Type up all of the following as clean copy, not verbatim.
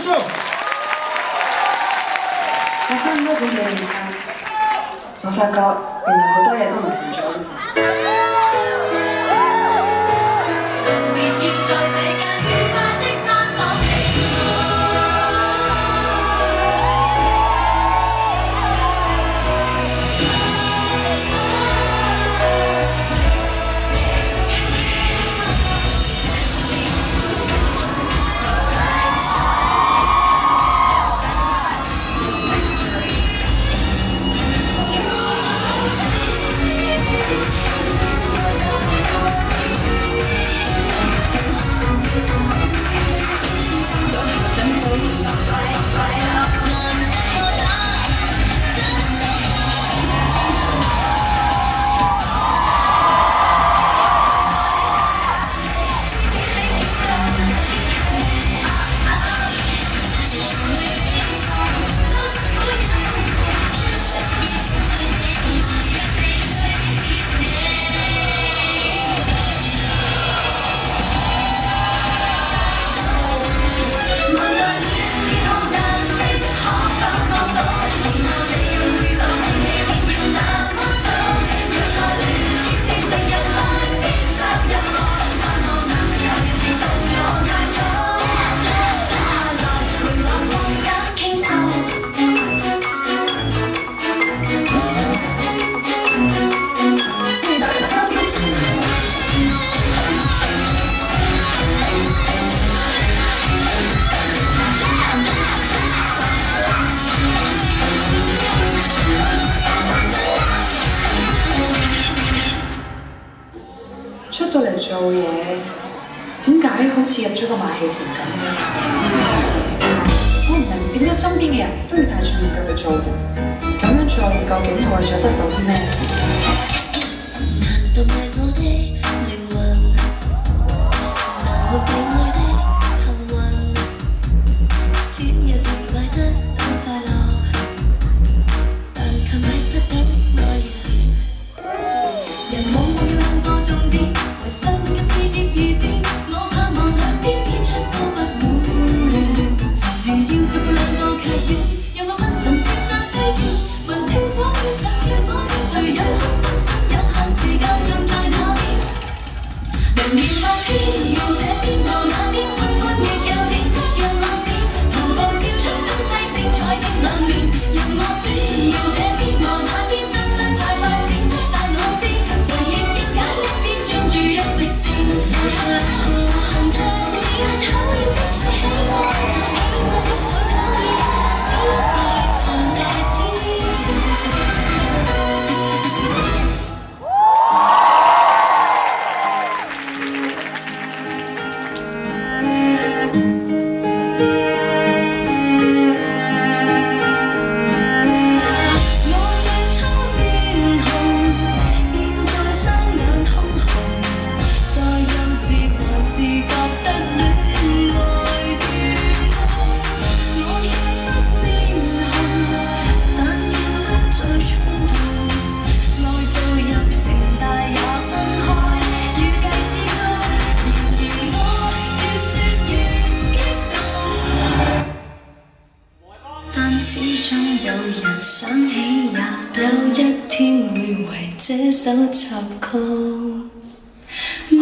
手。 我翻嗰本嘅戲衫，我發覺原來好多嘢都唔同咗。 出到嚟做嘢，點解好似入咗個馬戲團咁嘅？我唔明點解身邊嘅人都要戴住面具去做嘢，咁樣做究竟係為咗得到啲咩？難道係我的靈魂，難會被愛的幸運，錢有時買得到快樂，但卻買不到愛人。人往往兩個重點。 上嘅是碟兒子，我盼望兩邊演出都不會亂。如要做兩個劇院，讓我分神接納對面，聞跳果圈像笑果圈，誰有空分身有限時間用在那邊？明年萬千，願這邊和那邊寬寬亦有點，讓我試同步照出東西精彩的兩面，讓我選，讓這邊和那邊雙雙在發展，但我知誰亦要揀一邊專注。 直線行着你討厭的說喜愛，喜愛的說討厭，只抬頭大指。我最初面紅，現在雙眼通紅。 再幼稚還是覺得戀愛如夢，我再不面紅，但要不再衝動。愛到入城，大也分開，預計之中，然而我越說越激動。但始終有日想起，也有一天會為這首插曲。 其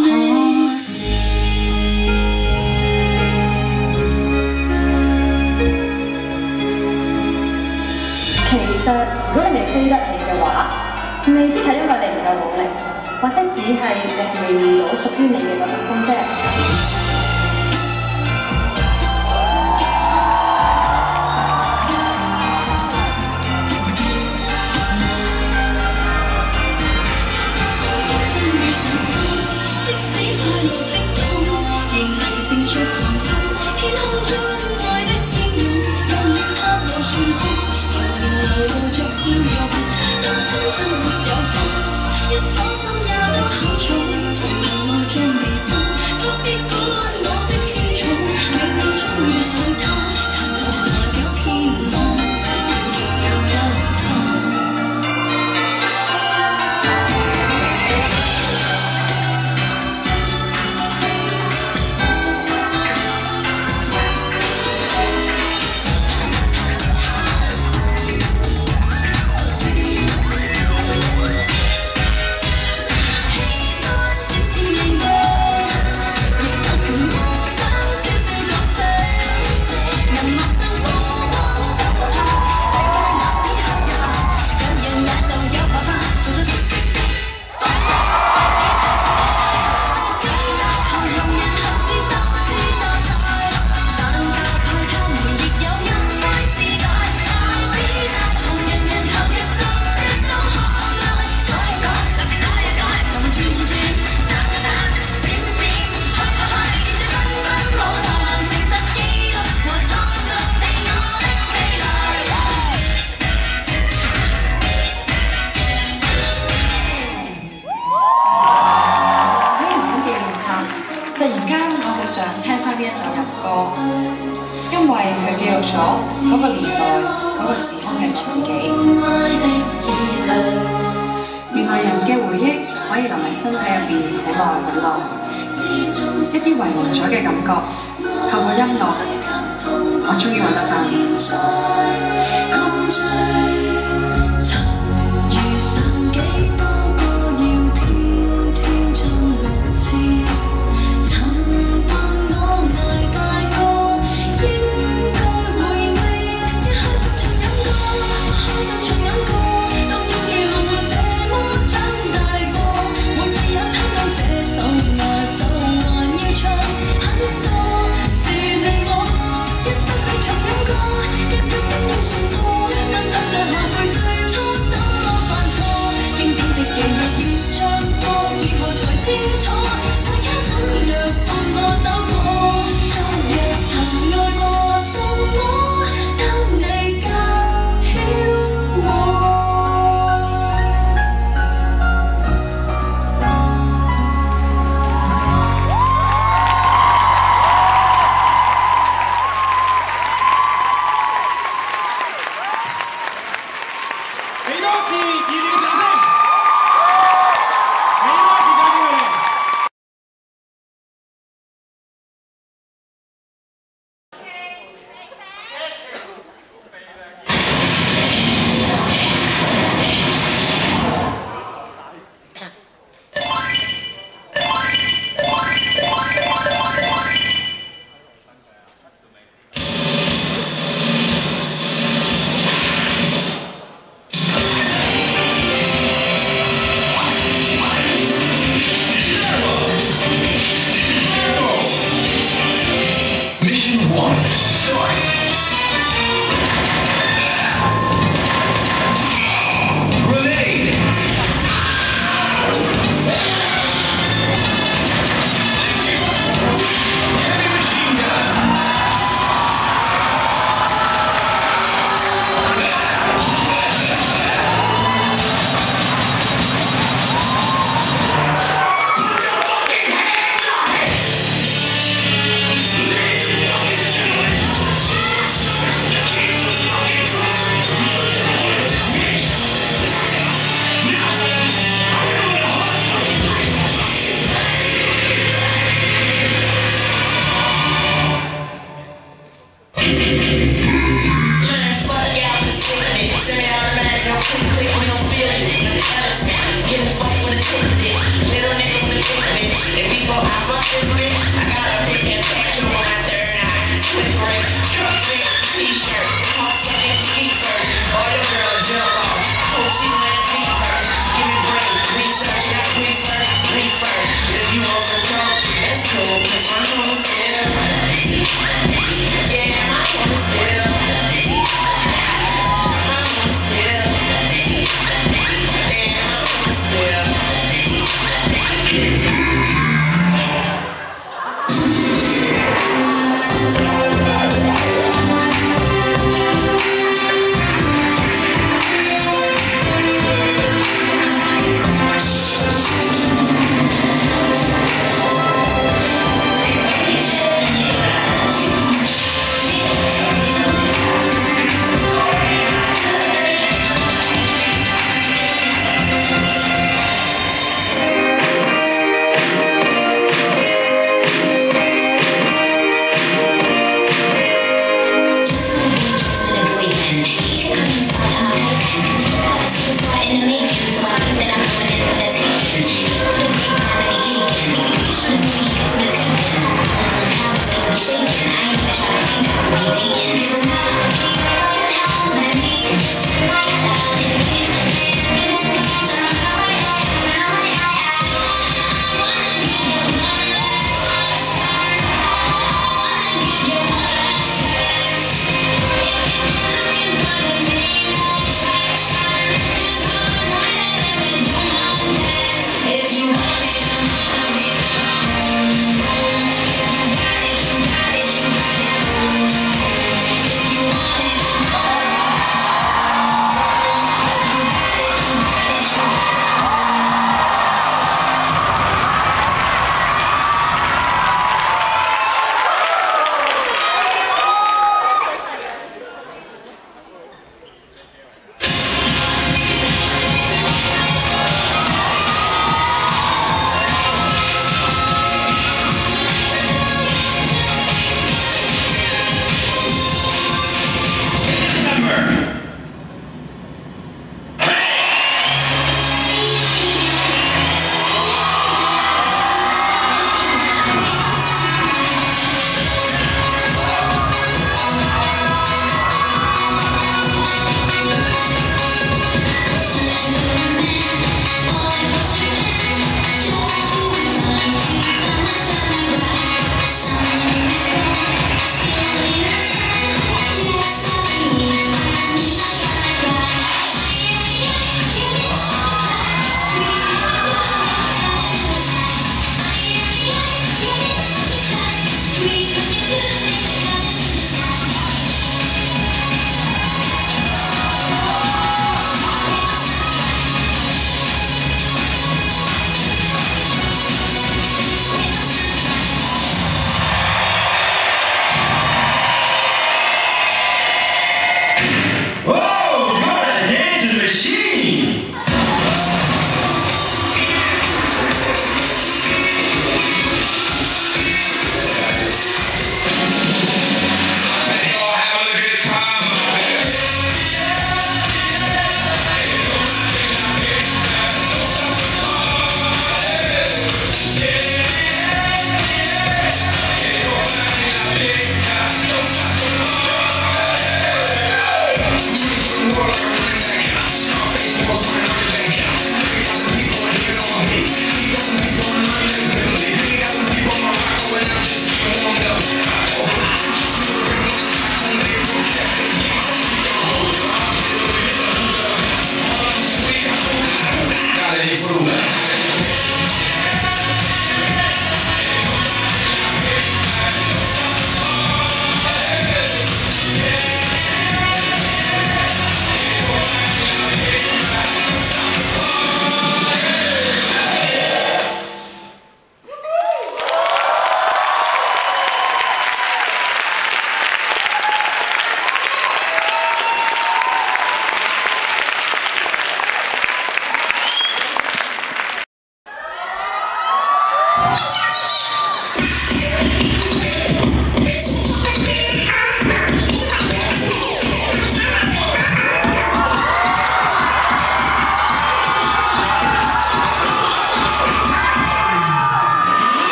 實，如果你未飛得起嘅話，未必係因為你唔夠努力，或者只係你係未遇到屬於你嘅嗰陣風啫。一顆心也都很重，從來中未分，不必顧。 想聽翻呢一首入歌，因為佢記錄咗嗰個年代、嗰個時空嘅自己。原來人嘅回憶可以留喺身體入邊好耐好耐，一啲遺忘咗嘅感覺，透過音樂，我終於揾得返。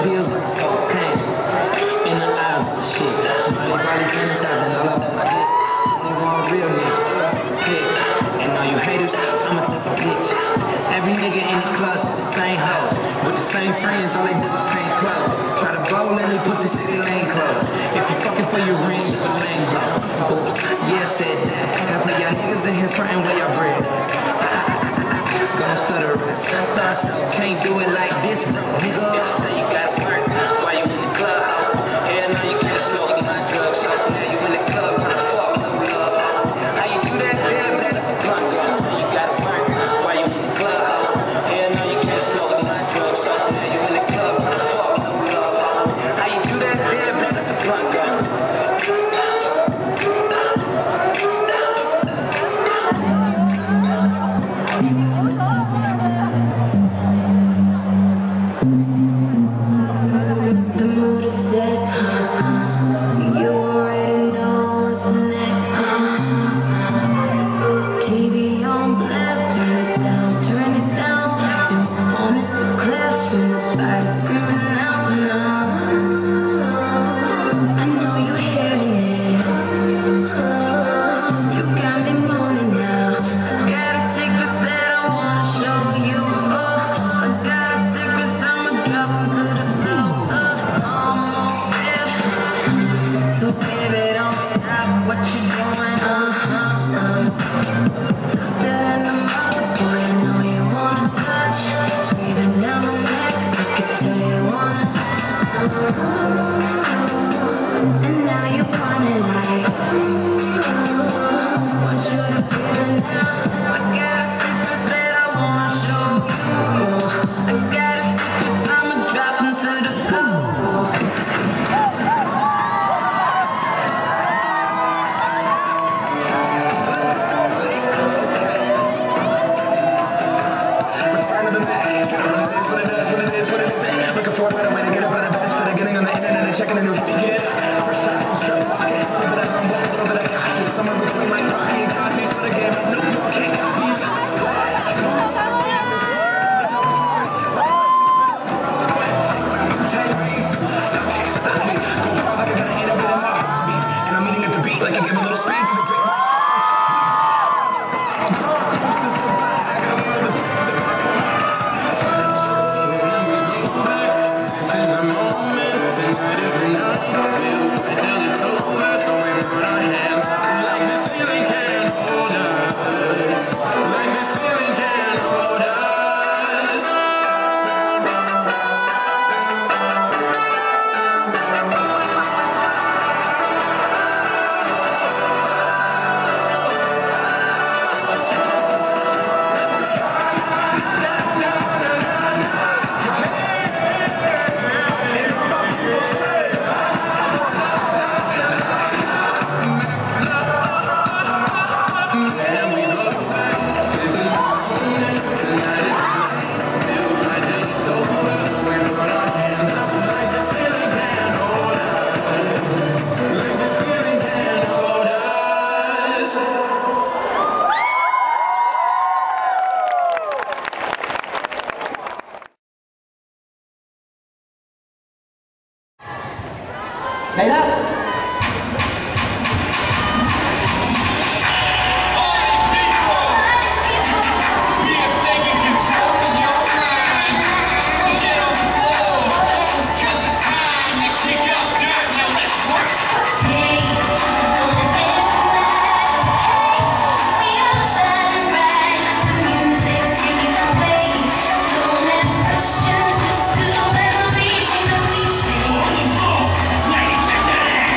pills like smoke pain. In the eyes of the shit. Probably fantasizing all up on my dick. They want real nigga, take a pic. And all you haters, I'ma take a bitch. Every nigga in the club said the same hoe. With the same friends, all they do is change clothes. Try to bowl and they pussy say they lane clothes. If you fucking for your rent, you a lame bro. Oops, yeah, said that. Half of y'all niggas in here frontin' where y'all bread. Gon' stutter rap. Thought so, can't do it like this, bro, nigga. So you gotta work while you in the club. Hell no, you can't smoke my drugs. So now you in the club, tryna fuck with love. How you do that? Damn, that's the blunt gun. So you gotta work while you in the club. Hell no, you can't smoke my drugs. So now you in the club, tryna fuck with love. How you do that? Damn, that's the blunt gun. The mood is set, so you already know what's next. TV on blast, turn it down, turn it down. Don't want it to clash when nobody's screaming out now. I know you're hearing it. You got me moaning now. I got a secret that I wanna show you. I got a secret, I'ma drop 'em to the floor. So baby, don't stop what you doing. Something in the mouth, boy, I know you wanna touch. Breathing down my neck, I can tell you wanna. And now you want it like. Want you to feel it now. I got a secret that I wanna show you. I got a secret, I'ma drop 'em to the floor. Checking a new weekend. First shot, straight pocket. A little bit of humble, a little bit of cautious. Somewhere between like Rocky and Cosby's for the game. No, you can't copy. Stop me. Go hard like I got an inner bit in my heartbeat. And I'm eating at the beat like I give a little speed to the great. Questions, just do it, leave me no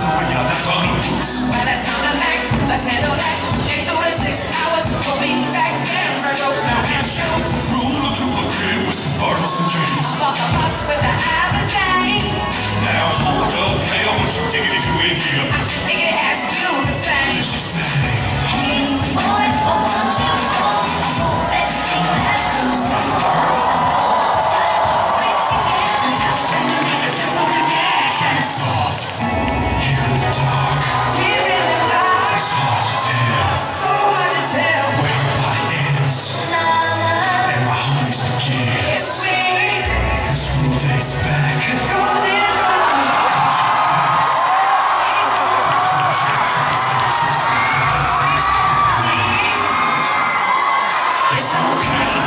Well, let's come back, let's handle that. Into the 6 hours, we'll be back there. Virgo, now let's show. Roll up to the crib with some bottles and James. Fuck a bus with the Alizé. Now hold up, hey, I want you diggity to in here. I should think it has to do the same. She said, Hey, boys, I want you home. I hope that you think that's too slow. soft. Here in the dark, Here in the dark, it's hard to tell so hard to tell. where her body ends and my homies begin. It's we, This rule dates back. golden rush. Between Jack Travis and Chrissy, the face company. It's okay.